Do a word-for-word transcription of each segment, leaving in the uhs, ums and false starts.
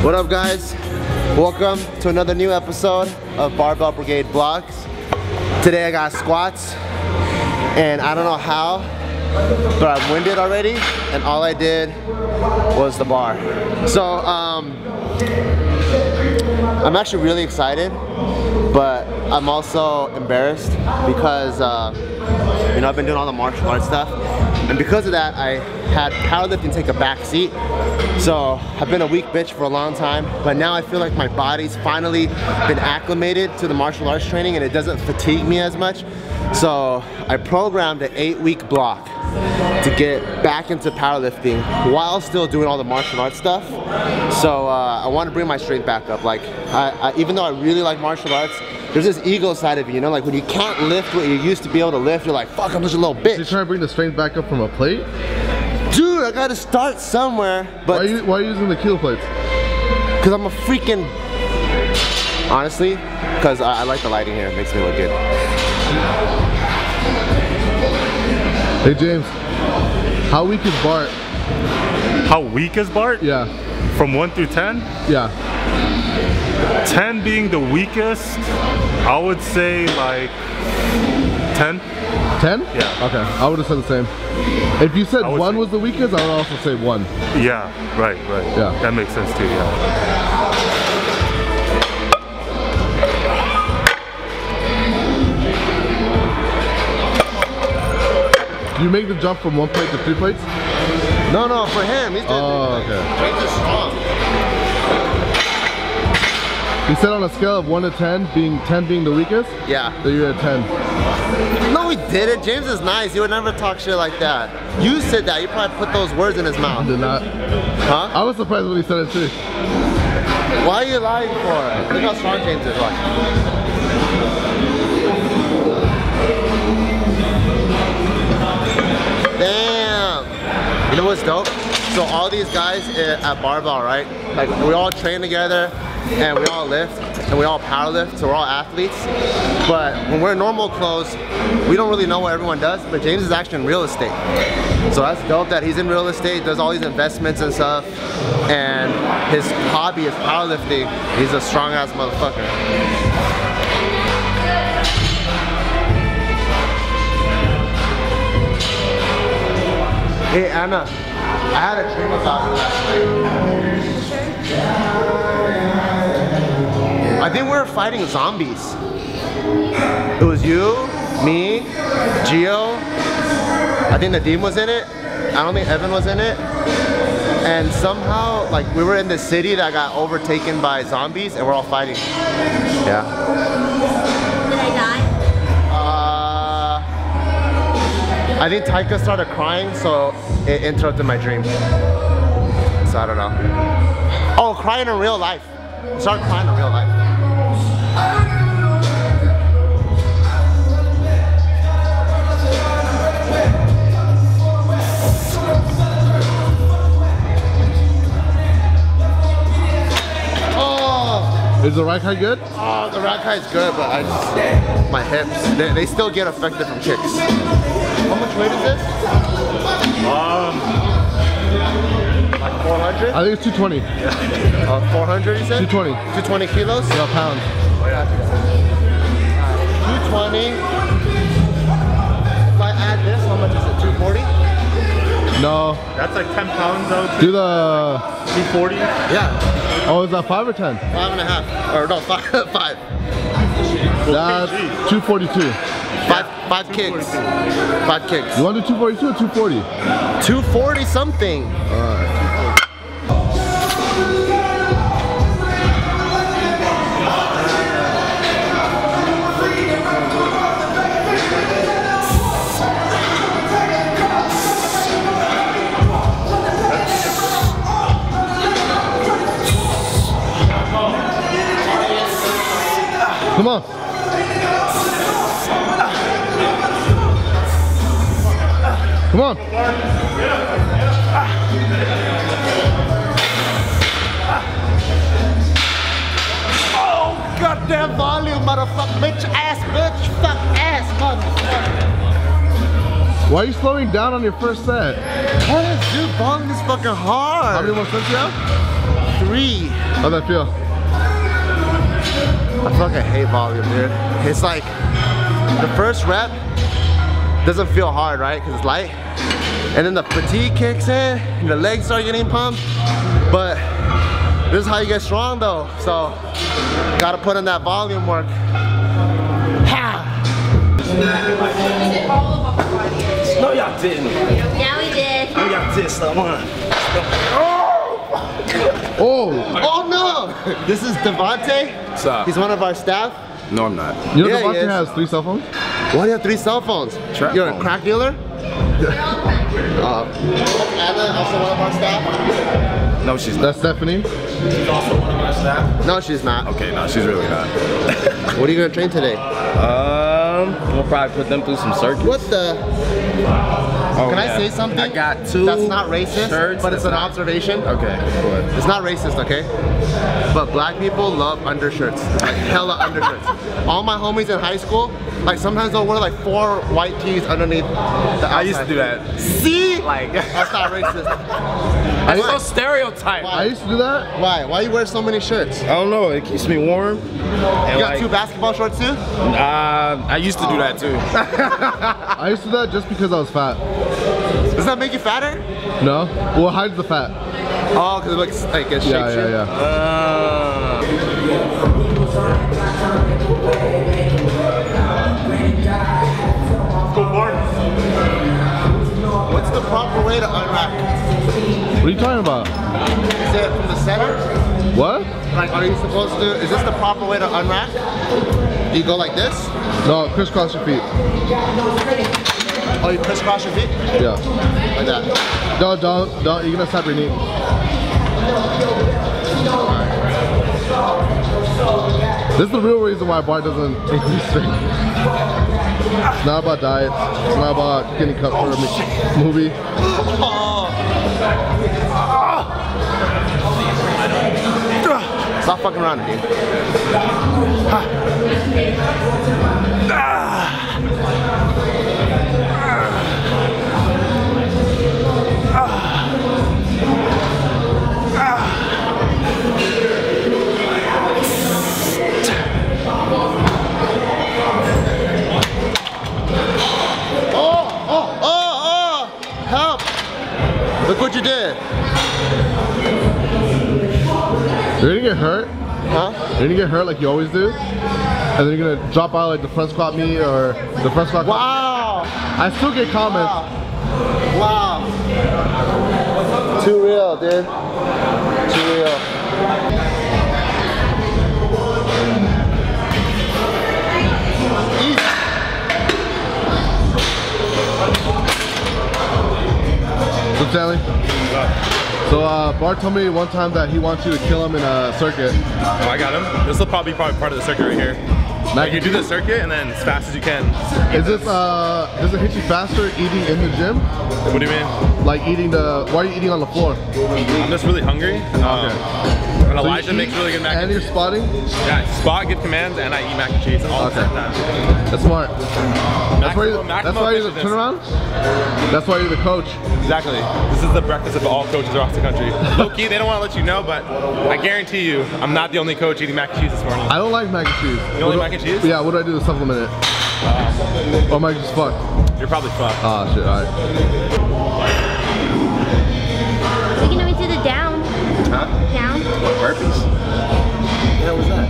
What up, guys? Welcome to another new episode of Barbell Brigade Vlogs. Today I got squats, and I don't know how, but I'm winded already, and all I did was the bar. So, um, I'm actually really excited, but I'm also embarrassed because, uh, you know, I've been doing all the martial arts stuff, and because of that, I had powerlifting take a back seat. So I've been a weak bitch for a long time, but now I feel like my body's finally been acclimated to the martial arts training and it doesn't fatigue me as much. So I programmed an eight week block to get back into powerlifting while still doing all the martial arts stuff. So uh, I want to bring my strength back up. Like, I, I, even though I really like martial arts, there's this ego side of you, you know, like when you can't lift what you used to be able to lift, you're like, fuck, I'm just a little bitch. So you're trying to bring the strength back up from a plate? Dude, I gotta start somewhere. But why are you, why are you using the kilo plates? Because I'm a freaking, honestly, because I, I like the lighting here, it makes me look good. Hey James, how weak is Bart? How weak is Bart? Yeah. From one through ten? Yeah. ten being the weakest, I would say like ten. ten? Yeah. Okay, I would have said the same. If you said one was the weakest, I would also say one. Yeah, right, right. Yeah. That makes sense too, yeah. Do you make the jump from one plate to three plates? No, no, for him, he's doing Oh, three okay. plates. James is strong. You said on a scale of one to ten, being ten being the weakest? Yeah. So you're at ten. No, he didn't. James is nice. He would never talk shit like that. You said that. You probably put those words in his I mouth. did not. Huh? I was surprised when he said it too. Why are you lying for? Look how strong James is. Watch. Damn. You know what's dope? So all these guys at Barbell, right? Like, we all train together and we all lift and we all power lift, so we're all athletes. But when we're in normal clothes, we don't really know what everyone does, but James is actually in real estate. So that's dope that he's in real estate, does all these investments and stuff, and his hobby is powerlifting. He's a strong ass motherfucker. Hey Anna, I had a dream about you last night. I think we were fighting zombies. It was you, me, Gio. I think Nadim was in it. I don't think Evan was in it. And somehow, like, we were in this city that got overtaken by zombies and we're all fighting. Yeah. Did I die? I think Taika started crying, so it interrupted my dream. So I don't know. Oh, crying in real life. Start crying in real life. Oh, Is the right high good? oh, the rack high is good, but I just, my hips, they, they still get affected from kicks. How much weight is this? Um, Like four hundred? I think it's two twenty. Uh, four hundred, you said? two twenty. two twenty kilos? Yeah, pounds. two twenty. If I add this, how much is it? two forty? No. that's like ten pounds though. Do the. two forty. Yeah, Oh, is that five or ten? five and a half. Or no, five. five. That's two forty-two. Five, five kicks. Five kicks. You want to do two forty-two or two forty? two forty something. Alright. Come on. Come on. Oh, goddamn volume, motherfucker. Bitch ass, bitch. Fuck ass, motherfucker. Why are you slowing down on your first set? Yes, dude, volume is fucking hard. How many more sets you have? three. How'd that feel? I fucking hate volume, dude. It's like the first rep doesn't feel hard, right? Because it's light. And then the fatigue kicks in and the legs start getting pumped. But this is how you get strong though. So gotta put in that volume work. Ha! No, y'all didn't. Yeah, we did. No, y'all did. Stop on. Oh! Oh no! This is Devontae. What's up? He's one of our staff. No, I'm not. You know Yeah, he Devontae is. has three cell phones? Why do you have three cell phones? Trap You're a phone. crack dealer? Uh, Anna, also one of our staff? No, she's not. That's Stephanie. She's also one of our staff. No, she's not. Okay, no, she's really not. What are you gonna train today? Um, we'll probably put them through some circuits. What the? Oh, Can I yeah. say something? I got two. That's not racist, shirts but it's an that's not- observation. Okay, good. It's not racist, okay? But black people love undershirts, like hella undershirts. All my homies in high school, like sometimes they'll wear like four white tees underneath the outside. I used to do that. See? Like, That's not racist. that's Why? so stereotype. I used to do that. Why? Why you wear so many shirts? You I don't know. It keeps me warm. And got like, two basketball shorts too? Uh, I used to do that too. I used to do that just because I was fat. Does that make you fatter? No? Well, it hides the fat. Oh, because it looks like it shapes Yeah, yeah, you? yeah. Uh, What's the proper way to unrack? What are you talking about? Is it from the center? What? Like, are you supposed to, is this the proper way to unrack? Do you go like this? No, crisscross your feet. Oh, you crisscross your feet? Yeah. Like that. Don't, don't, don't. You're gonna snap your knee. This is the real reason why Bart doesn't increase strength. It's not about diet. It's not about getting cut for a mo- movie. Stop fucking around, dude. Oh, oh, oh, oh! Help! Look what you did. You're gonna get hurt. Huh? You're gonna get hurt like you always do. And then you're gonna drop out like the front squat me or the front squat. Wow! I still get comments. Wow. Too real, dude. Too real. Easy. So Stanley. So uh, Bart told me one time that he wants you to kill him in a circuit. Oh, I got him. This will probably be probably part of the circuit right here. Like you do the circuit and then as fast as you can. Is this uh does it hit you faster eating in the gym? What do you mean? Like eating the why are you eating on the floor? I'm just really hungry. Um, and So Elijah you makes eat really good mac and and you're cheese. spotting? Yeah, I spot, give commands, and I eat mac and cheese all Okay. the time. That's smart. That's why, you, Maximum- that's maximum why you're the efficiency. turnaround? That's why you're the coach. Exactly. This is the breakfast of all coaches across the country. Low key, they don't want to let you know, but I guarantee you, I'm not the only coach eating mac and cheese this morning. I don't like mac and cheese. You don't like What do- mac and cheese? Yeah, what do I do to supplement it? Or am I just fucked? You're probably fucked. Ah shit, alright. Taking me to the down. huh? Down. Burpees? Yeah, what's that?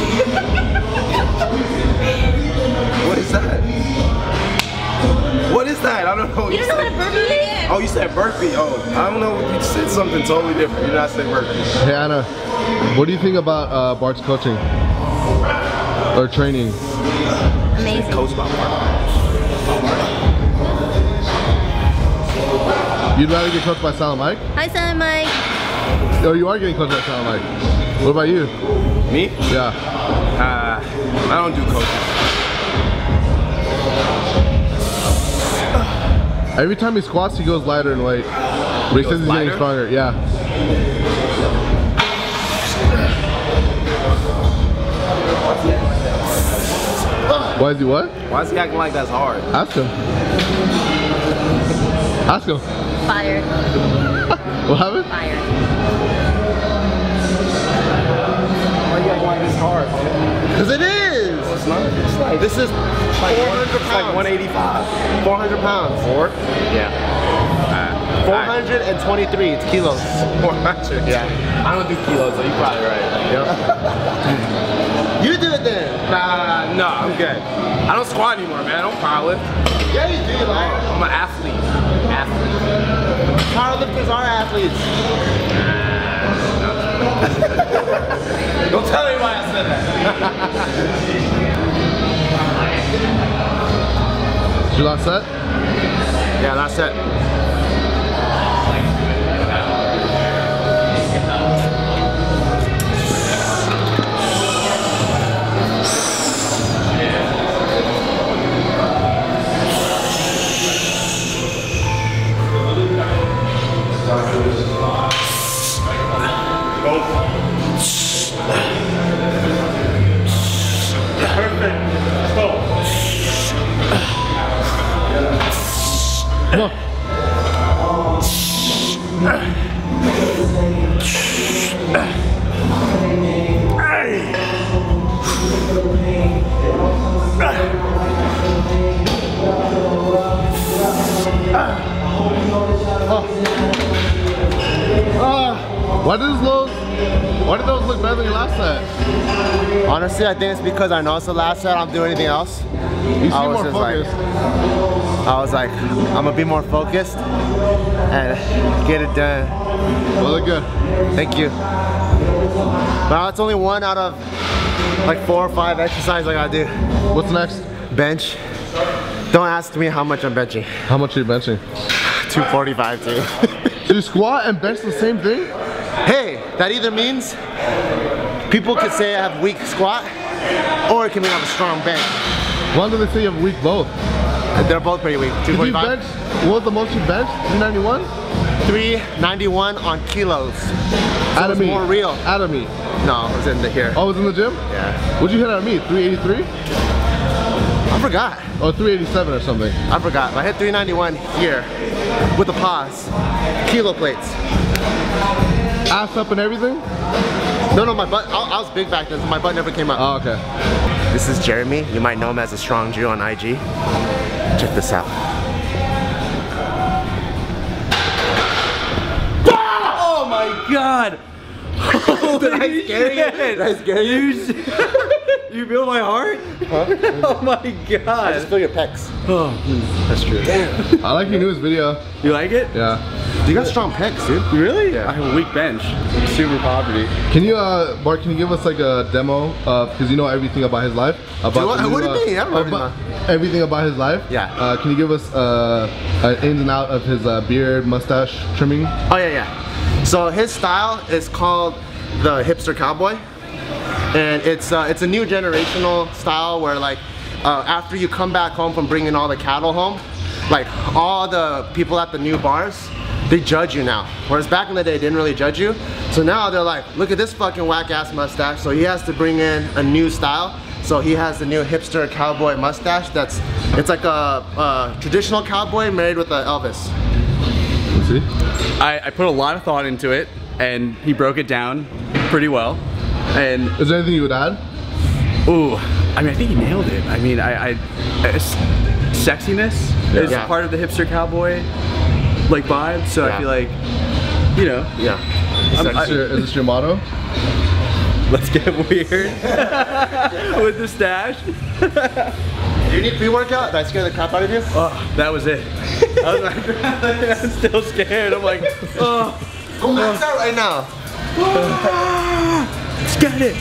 What is that? What is that? I don't know what You you, don't know what said. a burpee is? Oh, you said burpee. Oh, I don't know. You said something totally different. You did not say burpee. Hey Anna, what do you think about uh, Bart's coaching? Or training? Amazing. Coach by Mark. You'd rather get coached by Silent Mike? Hi, Silent Mike. Oh, you are getting coached by Silent Mike. What about you? Me? Yeah. Uh, I don't do coaches. Every time he squats, he goes lighter in weight. But he, He says goes he's getting lighter? stronger. Yeah. Why is he what? Why is he acting like that's hard? Ask him. Ask him. Fired. What happened? Fired. is hard. Because it is. It's not. It's like This is like, four hundred it's like pounds. one eighty-five. four hundred pounds. Four? Yeah. four hundred twenty-three. It's kilos. four hundred. Yeah. I don't do kilos, so you're probably right. Yep. You do it then. Nah, no, I'm good. I don't squat anymore, man. I don't powerlift. Yeah, you do, like. I'm an athlete. Athlete. Powerlifters are athletes. Don't tell me why I said that. Did you last set? Yeah, that's it. Come on. Why did those lows, why did those look better than your last set? Honestly, I think it's because I know it's the last set. I don't do anything else. You seem I was more just like- focused. I was like, I'm gonna be more focused and get it done. Well, look good. Thank you. Now it's only one out of like four or five exercises I gotta do. What's next? Bench. Don't ask me how much I'm benching. How much are you benching? two forty-five too. Do you squat and bench the same thing? Hey, that either means people could say I have weak squat or it can mean I have a strong bench. Why do they say you have weak both? They're both pretty weak. two Did you forty-five. bench, what was the most you benched? three ninety-one? three ninety-one on kilos. Out of it's me. more real. Out of me. No, it was in the here. Oh, it was in the gym? Yeah. What'd you hit out of me? three eighty-three? I forgot. Or three eighty-seven or something? I forgot. I hit three ninety-one here with a pause. Kilo plates. Ass up and everything? No, no, my butt. I, I was big back then, so my butt never came up. Oh, okay. This is Jeremy. You might know him as a Strong Jew on I G. Check this out. Oh my god! Did I scare you? Did I scare you? You feel my heart? Huh? Oh my I just god! feel your pecs. Oh, that's true. I like your newest video. You like it? Yeah. You got strong pecs, dude. Really? Yeah. I have a weak bench. Super poverty. Can you, uh, Bart, can you give us like a demo of, because you know everything about his life? About What- the new, what do you uh, mean? I don't know about- everything about his life? Yeah. Uh, can you give us uh, an ins and out of his uh, beard, mustache trimming? Oh yeah, yeah. So his style is called the hipster cowboy, and it's uh, it's a new generational style where like uh, after you come back home from bringing all the cattle home, like all the people at the new bars, they judge you now. Whereas back in the day, they didn't really judge you. So now they're like, look at this fucking whack ass mustache. So he has to bring in a new style. So he has the new hipster cowboy mustache. That's it's like a, a traditional cowboy married with an Elvis. Let's see. I, I put a lot of thought into it, and he broke it down pretty well. And Is there anything you would add? ooh, I mean, I think he nailed it. I mean, I, I s- sexiness is Yeah. part of the hipster cowboy like vibe. So Yeah. I feel like, you know, Yeah. Is this, your, is this your motto? let's get weird with the stash. Do you need pre-workout? Did I scare the crap out of you? Oh, that was it. I was like, I'm still scared. I'm like, oh, Go max out right now. let's get it.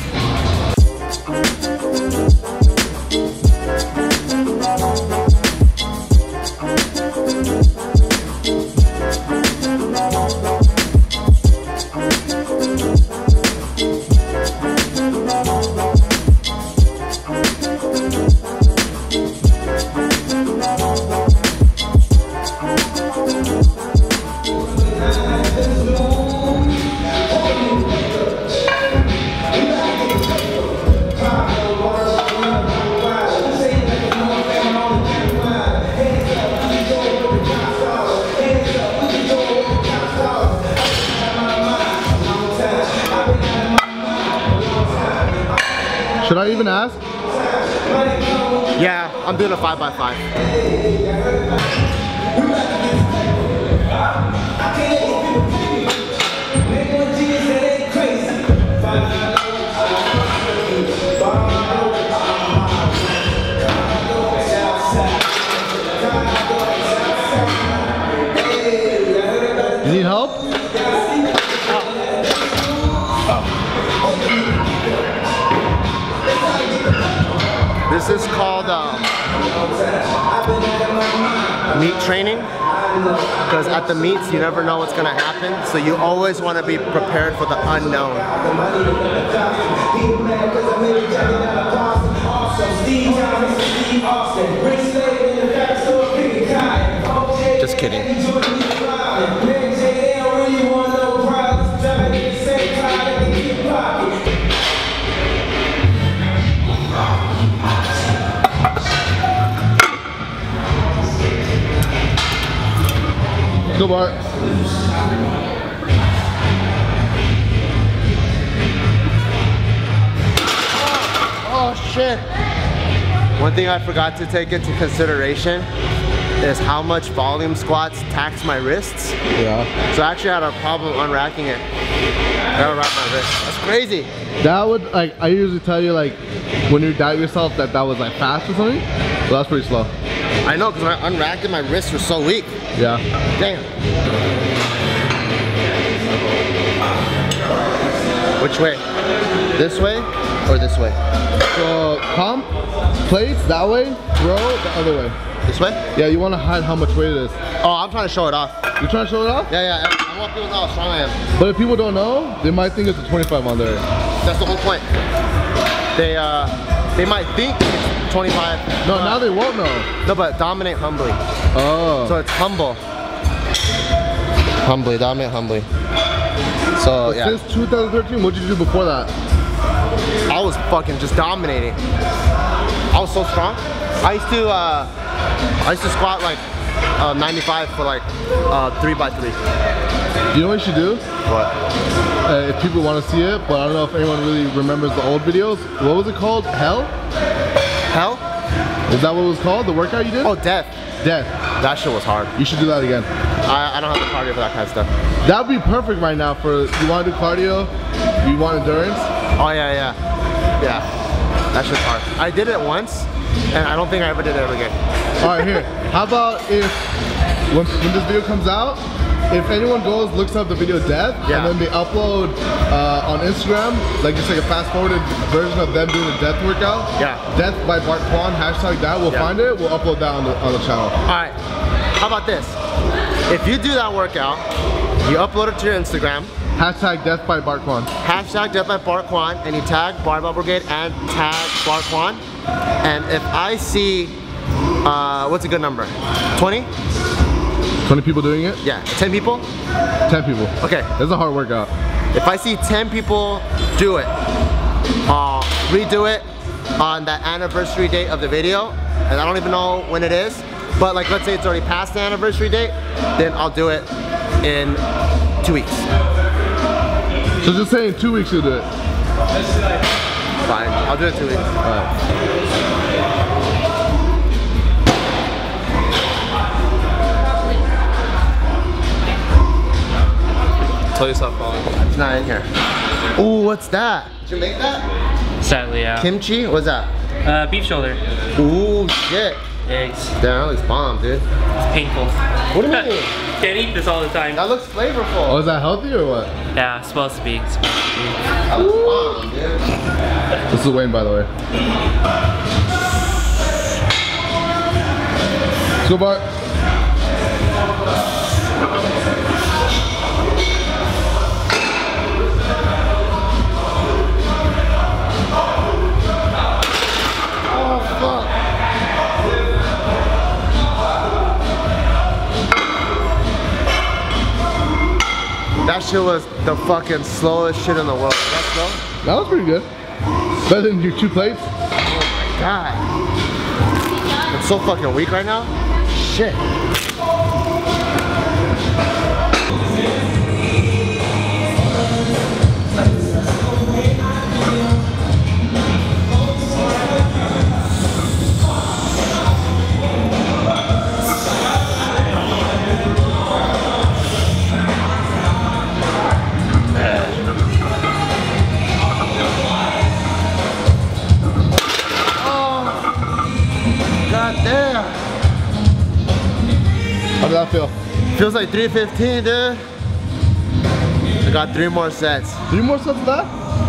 Should I even ask? Yeah, I'm doing a five by five. You need help? This is called um, meet training, because at the meets you never know what's gonna happen, so you always want to be prepared for the unknown. Just kidding. Go, Bart. Oh shit. One thing I forgot to take into consideration is how much volume squats tax my wrists. Yeah. So I actually had a problem unracking it. I gotta wrap my wrist. That's crazy. That would, like, I usually tell you, like, when you doubt yourself that that was, like, fast or something. But that's pretty slow. I know, because when I unracked it, my wrists were so weak. Yeah. Damn. Which way? This way or this way? So, pump, plates, that way, throw, the other way. This way? Yeah, you want to hide how much weight it is. Oh, I'm trying to show it off. You trying to show it off? Yeah, yeah, I want people to know how strong I am. But if people don't know, they might think it's a twenty-five on there. That's the whole point. They, uh, they might think it's twenty-five. No, now they won't know. No, but dominate humbly. Oh. So it's humble. Humbly, dominate humbly. So, yeah. Since two thousand thirteen, what did you do before that? I was fucking just dominating. I was so strong. I used to, uh, I used to squat like uh, ninety-five for like uh, three by three. You know what you should do? What? Uh, if people want to see it, but I don't know if anyone really remembers the old videos. What was it called? Hell? Hell? Is that what it was called? The workout you did? Oh, death. Death. That shit was hard. You should do that again. I, I don't have the cardio for that kind of stuff. That would be perfect right now for, you want to do cardio, you want endurance. Oh yeah, yeah. Yeah. That shit's hard. I did it once, and I don't think I ever did it ever again. All right, here. How about if, when, when this video comes out, if anyone goes, looks up the video Death, Yeah. and then they upload uh, on Instagram, like just like a fast forwarded version of them doing a death workout. Yeah. Death by Bart Kwon, hashtag that, we'll Yeah. find it, we'll upload that on the, on the channel. All right. How about this? If you do that workout, you upload it to your Instagram, Hashtag Death by Bart Kwon. hashtag Death by Bart Kwon, and you tag Barbell Brigade and tag Bart Kwon. And if I see, uh, what's a good number? twenty? twenty people doing it? Yeah, ten people? ten people. Okay. It's a hard workout. If I see ten people do it, I'll redo it on that anniversary date of the video, and I don't even know when it is, but like let's say it's already past the anniversary date, then I'll do it in two weeks. So just say in two weeks you'll do it. Fine, I'll do it in two weeks. All right. Tell you stop falling. It's not in here. Ooh, what's that? Did you make that? Sadly, yeah. Kimchi? What's that? Uh, beef shoulder. Ooh, shit. Eggs. Damn, that looks bomb, dude. It's painful. What do you mean? Can't eat this all the time. That looks flavorful. Oh, is that healthy or what? Yeah, it's supposed to be. It's supposed to be. That looks bomb, dude. This is Wayne, by the way. Let's go, Bart. That shit was the fucking slowest shit in the world. That's slow? That was pretty good. Better than your two plates. God. I'm so fucking weak right now. Shit. Feels like three fifteen, dude. I got three more sets. Three more sets of that?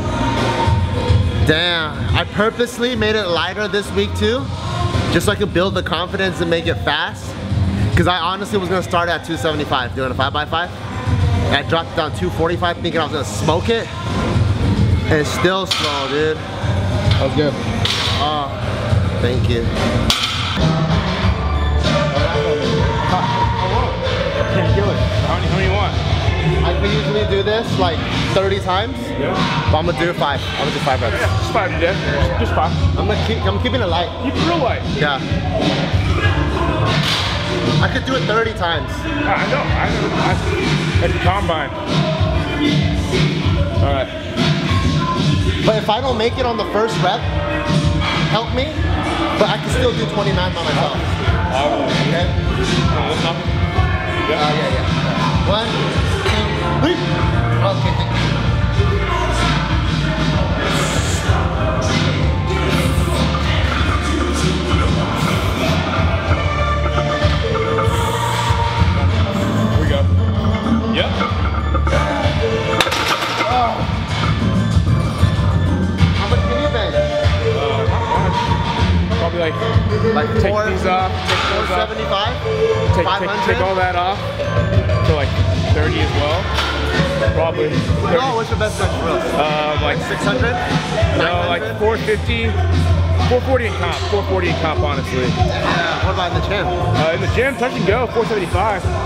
Damn. I purposely made it lighter this week too, just so I could build the confidence and make it fast. Because I honestly was gonna start at two seventy-five doing a five by five. And I dropped it down two forty-five thinking I was gonna smoke it. And it's still slow, dude. That was good. Oh, thank you. Can't kill it. How many, how many you want? I can usually do this like thirty times, Yeah. but I'm gonna do five. I'm gonna do five reps. Yeah, just five today. Just, just five. I'm gonna keep. I'm keeping it light. Keep it real light. Yeah. I could do it thirty times. I know. I know. I, at the combine. All right. But if I don't make it on the first rep, help me. But I can still do twenty-nine by myself. Okay. Uh, that's nothing. Uh, yeah, yeah. One, two, three. Okay, thank you. Here we go. Yep. Oh. How much can you bench? Uh, not much. Probably like, Like take four, these off, take four those off, seventy-five, take, five take, hundred. take all that off. So like thirty as well. Probably. thirty. No, what's your best bench for us? Um, like six hundred? no, like four fifty, four forty in comp, four forty in comp, honestly. Yeah. What about in the gym? Uh, in the gym, touch and go, four seventy-five. Uh,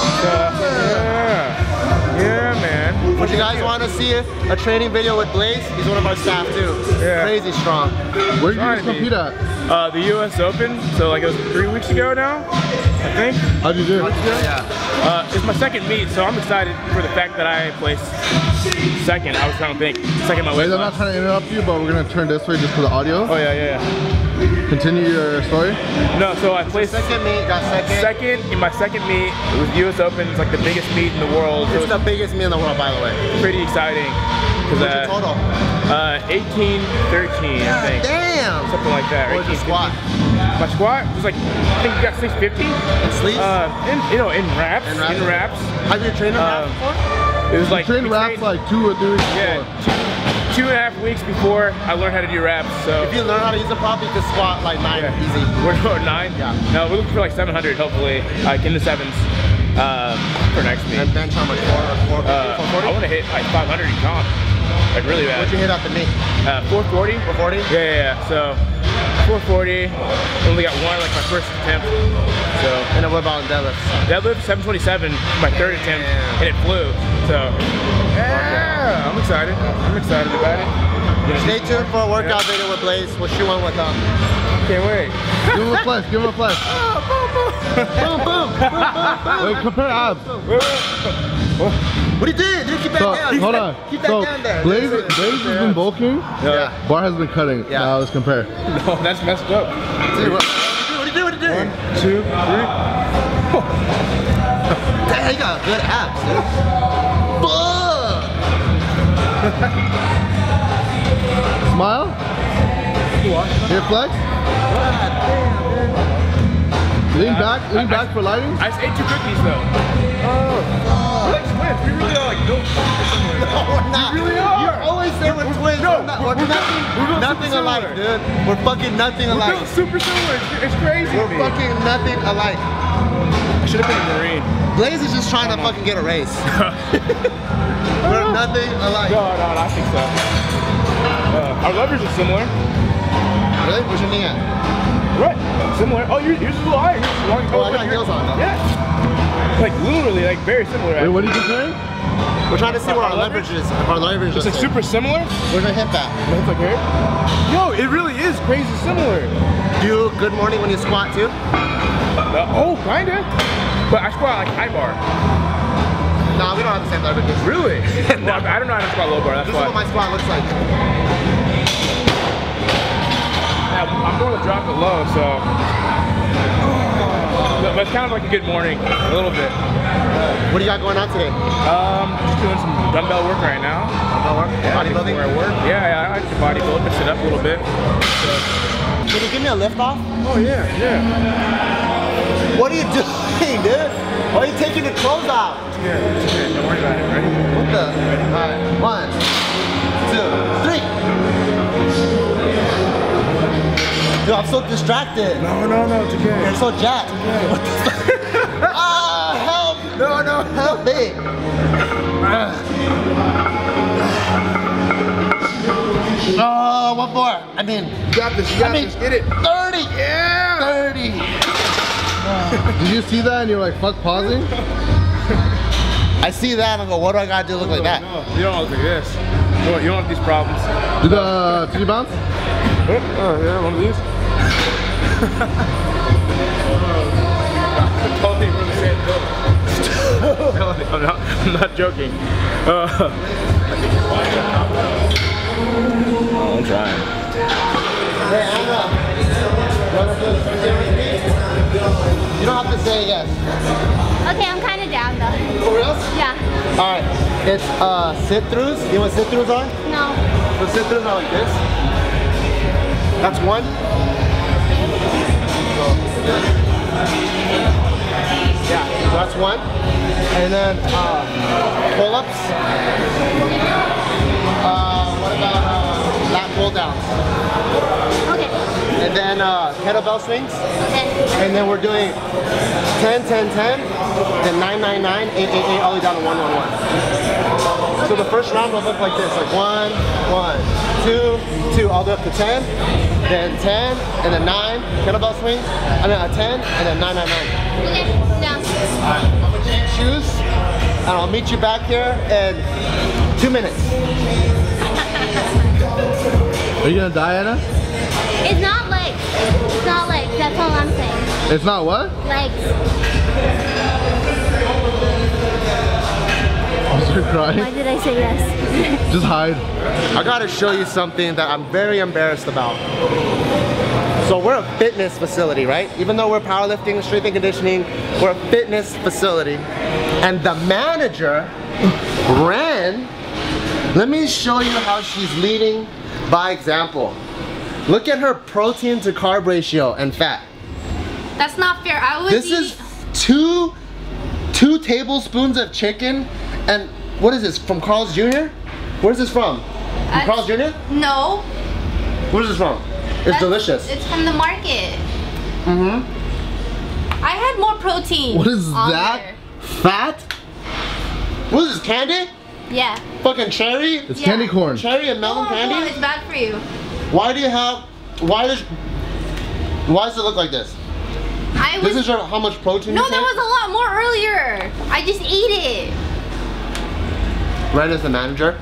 yeah, yeah, man. If you guys want to see a, a training video with Blaze, he's one of our staff too. Yeah. Crazy strong. Where did you Trying just to be. compete at? Uh, the U S Open, so like it was three weeks ago now, I think. How'd you do? Yeah. Uh, it's my second meet, so I'm excited for the fact that I placed second. I was trying to think, second my Wait, weight I'm not class. trying to interrupt you, but we're gonna turn this way just for the audio. Oh yeah, yeah, yeah. Continue your story. No, so I placed Second meet, got second. second in my second meet. It was U S Open. It's like the biggest meet in the world. So It's it the was biggest meet in the world, by the way. pretty exciting. Cause, What's your uh, total? Uh, eighteen thirteen, I think. Damn. Something like that. What was your eighteen squat? My squat was like, I think you got six fifty. And sleeves? Uh, in, you know, in wraps. In wraps? In wraps. Have you trained on that Um, before? It was like Train we wraps trained- like two or three weeks Yeah, before. two, two and a half weeks before I learned how to do wraps. So If you learn how to use a prop, you can squat like nine yeah. easy. We're going nine. Yeah. No, we're looking for like seven hundred, hopefully, like in the sevens um, for next meet. And bench how much? Four or four, Uh, four forty? I want to hit like five hundred in comp, like really bad. What'd you hit at the meet? Uh, four forty. four forty? Yeah, yeah, yeah. So four forty. Only got one, like my first attempt. So And then what about in deadlifts? deadlift seven twenty-seven, my third attempt, Damn. and it flew. So yeah, I'm excited. I'm excited about it. You know, Stay tuned for a workout video with Blaze. We'll shoot one with um. can't wait. Give him a flex. Give him a flex. boom, boom, boom, boom, boom. Wait, compare abs. What are you doing? Dude, keep that So, down. hold on. Keep that So, down there. Blaze, Blaze has been bulking. Yeah. Bar has been cutting. Yeah. Now let's compare. No, that's messed up. Dude, what, what are you doing? What are you doing? Two, three. Damn, you got good abs, dude. Fuck. Smile. Here, flex. Lean back. Lean back for lighting. I just ate two cookies though. Oh. We're like twins. We really are like built similar. No, we're not. We really are. You always say we're twins. No, we're, not, we're- we're, we're nothing, built- we're built nothing super alike, similar. dude. We're fucking nothing We're alike. built super similar. It's, it's crazy. We're to me. fucking nothing alike. I should have been a Marine. Blaze is just trying to fucking get a raise. We're nothing alike. No, no, no, I think so. Uh, our levers are similar. Really? Where's your knee at? Right. Similar. Oh, yours, yours is a little higher. Yours is long. Oh, I got heels on though. Yeah. Like literally, like very similar. Wait, what are you comparing? We're trying to see where our Our leverage is. If our leverage It's is like super similar. Where's our hip at? It's like here. Yo, it really is crazy similar. Do you good morning when you squat too? Uh, oh, kinda. But I squat like high bar. Nah, we don't have the same leverage. Really? No, I don't know how to squat low bar. That's This is why. what my squat looks like. Yeah, I'm going to drop it low, so. But it's kind of like a good morning, a little bit. What do you got going on today? Um, just doing some dumbbell work right now. Dumbbell work? Bodybuilding? Where I work. Yeah, yeah, I like to bodybuild, mix it up a little bit. So. Can you give me a lift off? Oh yeah, yeah. What are you doing, dude? Why are you taking the clothes off? Yeah, don't worry about it. Ready? What the? Alright, one, two, three. Dude, I'm so distracted. No, no, no, it's okay. You're so jacked. What the fuck? Ah, help! No, no, help me. Oh, one more. I mean, You got this, you got I mean, this. Get it. thirty. Yeah. thirty. Did you see that and you're like, fuck pausing? I see that and I go, what do I gotta do to look like that? No, you don't look like this. You don't, you don't have these problems. Did uh, did you bounce? Oh, yeah, one of these. Totally from the same building. I'm, not, I'm not joking. Uh, oh, I'm trying. Hey, Anna, you wanna do this with me? You don't have to say yes. Okay, I'm kind of down though. For real? Yeah. Alright, it's uh, sit-throughs. You know what sit-throughs are? No. So sit-throughs are like this. That's one. Yeah, so that's one. And then uh, pull-ups. Uh, what about uh, lat pull-downs? Okay. And then uh, kettlebell swings. Okay. And then we're doing ten, ten, ten, then nine, nine, nine, eight, eight, eight, all the way down to one, one, one. So the first round will look like this, like one, one, two, two, all the way up to ten, then ten, and then nine, kettlebell swings, and then a ten, and then nine, nine, nine. Okay. Down. Alright, I'm gonna change shoes, and I'll meet you back here in two minutes. Are you gonna die, Anna? It's not legs. It's not legs. That's all I'm saying. It's not what? Legs. I'm sorry, Why crying. did I say yes? Just hide. I gotta show you something that I'm very embarrassed about. So we're a fitness facility, right? Even though we're powerlifting, strength and conditioning, we're a fitness facility. And the manager, Ren, let me show you how she's leading by example. Look at her protein to carb ratio and fat. That's not fair. I would This eat. is two, two tablespoons of chicken, and what is this, from Carl's Junior? Where's this from? From I- Carl's Junior? No. Where's this from? It's That's- delicious. It's from the market. Mm-hmm. I had more protein. What is on that? there. Fat? What is this, candy? Yeah. Fucking cherry? It's Yeah. candy corn. Cherry and melon No, no, candy? it's bad for you. Why do you have, why does, why does it look like this? I was. This is your, how much protein no, you there take? was a lot more earlier. I just ate it. Ren is the manager.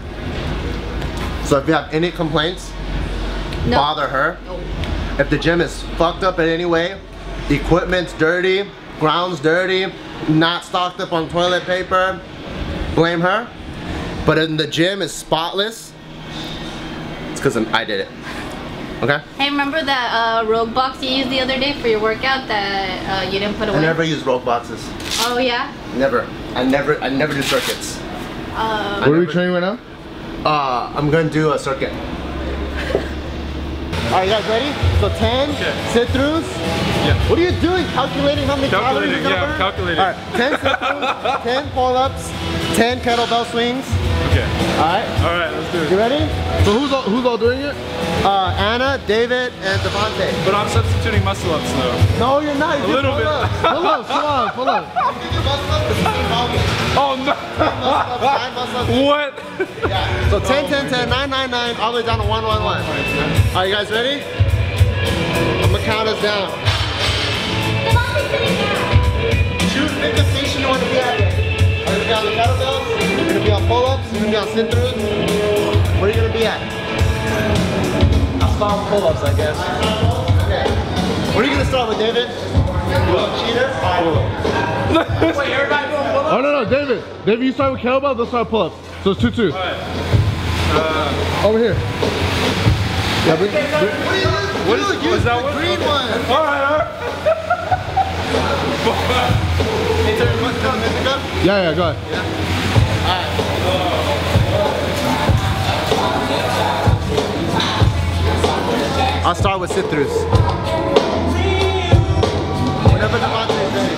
So if you have any complaints, No. bother her. No. If the gym is fucked up in any way, equipment's dirty, ground's dirty, not stocked up on toilet paper, blame her. But if the gym is spotless, it's because I did it. Okay? Hey, remember that uh, Rogue box you used the other day for your workout that uh, you didn't put away? I never use rope boxes. Oh yeah. Never. I never. I never do circuits. Uh, What are we never- training right now? Uh, I'm gonna do a circuit. Alright, you guys ready? So ten sit-throughs. Yeah. What are you doing? Calculating how many Calculating, calories you're yeah, gonna burn? calculating. Alright, ten sit-throughs, ten pull-ups, ten kettlebell swings. Okay. Alright, All right, let's do you it. ready? So who's all, who's all doing it? Uh, Anna, David, and Devontae. But I'm substituting muscle ups though. No, you're not. You're A little bit. pull-ups. Pull up, pull up, pull up. You can do muscle-ups, it's the same volume. Oh no! Muscle-ups, nine muscle-ups. What? Yeah. So ten, ten, ten, nine, nine, nine, all the way down to one, one, one. Are you guys ready? I'm gonna count us down. Choose pick the station you want to be at. Are you gonna be on the kettlebells? You're gonna be on pull-ups? You're gonna be on sit-throughs? Where are you gonna be at? I'll start with pull-ups, I guess. Okay. Where are you gonna start with, David? You little cheater? Wait, everybody doing pull-ups? Oh no no, David. David, you start with kettlebell, they'll start pull-ups. So it's two two. Alright. Over here. Yeah, bring, bring, What are you doing? What is- Dude, use was that the one? green Okay. one. Alright, alright. Hey, turn your music up, music up. yeah, yeah, go ahead. I'll start with sit-throughs. Whenever Devontae's ready.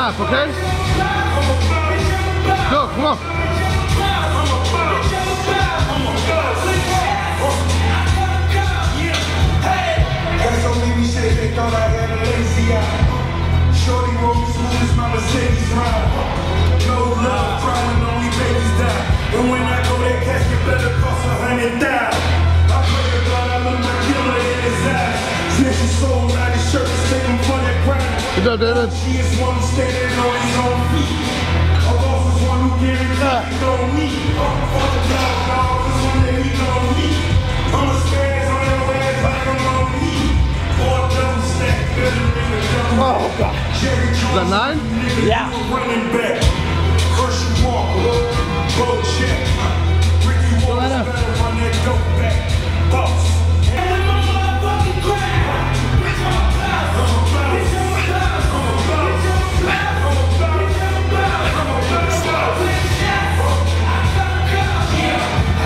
half, okay? Go, come on. Shorty roll me smooth as my Mercedes ride. No love, crying, only babies die. And when I go, that casket better cost a hundred thousand. I pray to God I look my killer in his eyes. Snitch his soul, out his shirt, stick him for that grind. Good job, David. She is one standing on his own feet. A boss is one who guarantees he don't need. Fuck the dog, dog, this one that he don't need. I'ma spaz on your ass like I'm on me. Or a double stack, better than a double. Oh, God. Is that nine? Yeah. Running back. First you walk, go check. Ricky Wallace better run that dope back. Boss. And with my motherfucking crowd. Bitch, I'm about. I'm about. Bitch, I'm about. I'm about. Bitch, I'm about. I'm about. Bitch, I'm about. I'm about. Bitch, I'm about. I gotta go. Yeah.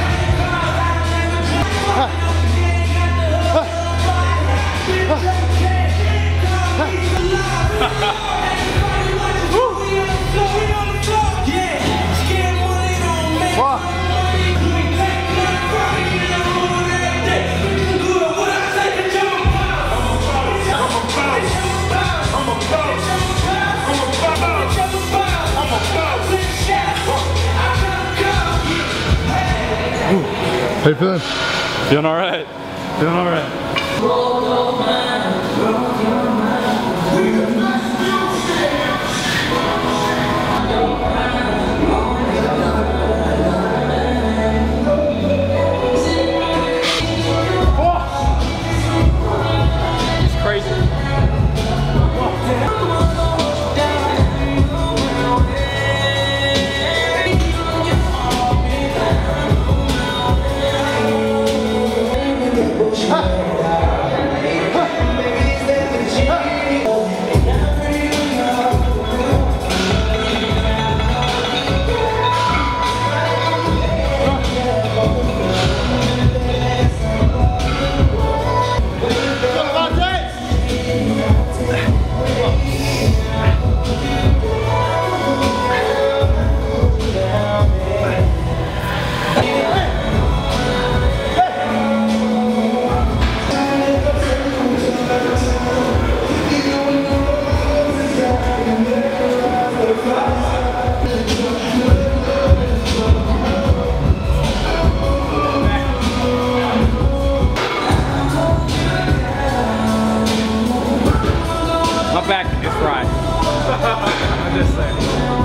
How you feeling? Feeling all right. Feeling all right. It's crazy. My back is fried. I'm just saying.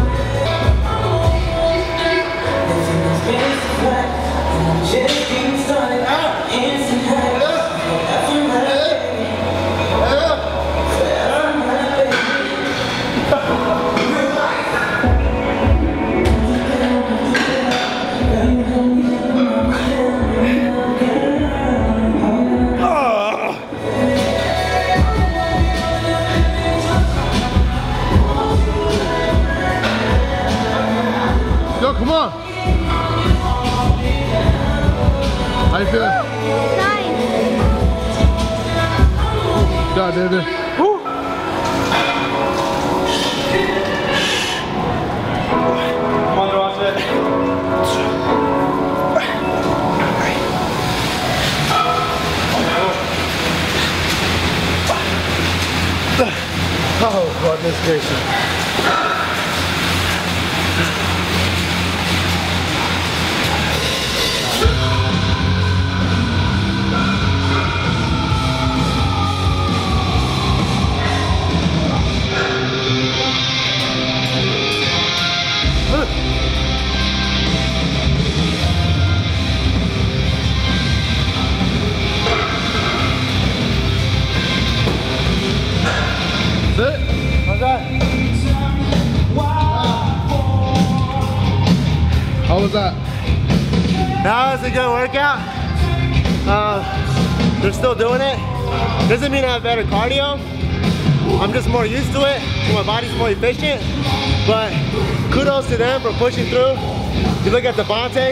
Yo, come on. How you feeling? Nice. Good job, David. Come on, watch it. Oh, goodness gracious. That's it? How's that? How was that? That was a good workout. Uh, they're still doing it. Doesn't mean I have better cardio. I'm just more used to it. My body's more efficient. But kudos to them for pushing through. You look at the Devontae.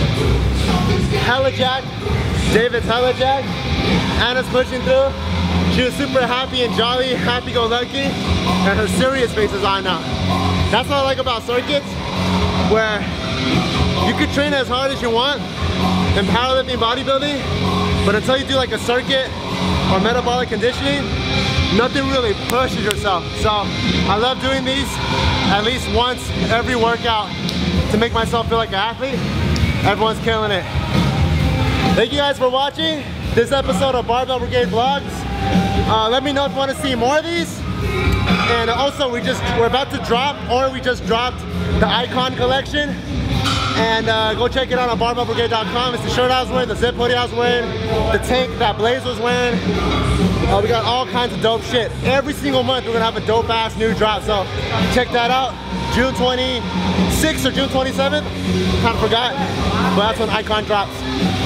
Hella jack. David's hella jack. Anna's pushing through. She was super happy and jolly, happy-go-lucky, and her serious face is on now. That's what I like about circuits, where you could train as hard as you want in powerlifting, bodybuilding, but until you do like a circuit or metabolic conditioning, nothing really pushes yourself. So I love doing these at least once every workout to make myself feel like an athlete. Everyone's killing it. Thank you guys for watching this episode of Barbell Brigade Vlogs. Uh, let me know if you want to see more of these. And also, we just we're about to drop, or we just dropped the Icon collection. And uh, go check it out on barbell brigade dot com. It's the shirt I was wearing, the zip hoodie I was wearing, the tank that Blaze was wearing. Uh, we got all kinds of dope shit. Every single month we're gonna have a dope ass new drop. So check that out. June twenty-sixth or June twenty-seventh. Kind of forgot, but that's when Icon drops.